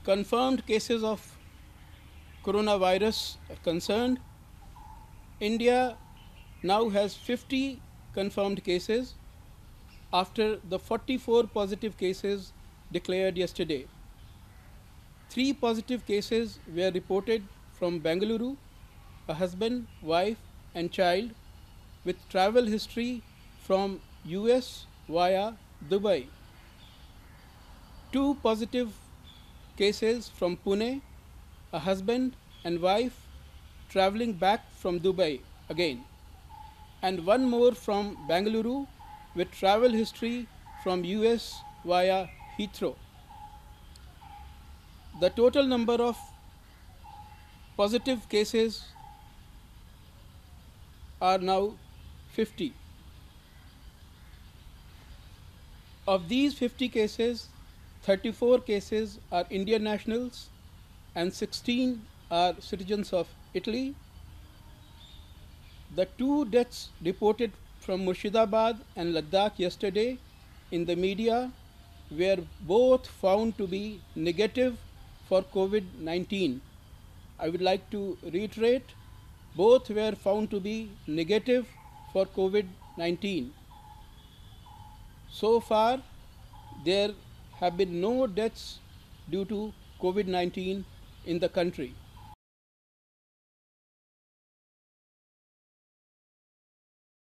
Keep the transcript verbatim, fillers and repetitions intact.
confirmed cases of coronavirus concerned, India now has fifty confirmed cases after the forty-four positive cases declared yesterday. Three positive cases were reported from Bengaluru, a husband, wife, and child with travel history from U S via Dubai. Two positive cases from Pune, a husband and wife traveling back from Dubai again, and one more from Bengaluru with travel history from U S via Heathrow. The total number of positive cases are now fifty. Of these fifty cases, thirty-four cases are Indian nationals and sixteen are citizens of Italy. The two deaths reported from Murshidabad and Ladakh yesterday in the media were both found to be negative for COVID nineteen. I would like to reiterate, both were found to be negative for COVID nineteen. So far, there have been no deaths due to COVID nineteen in the country.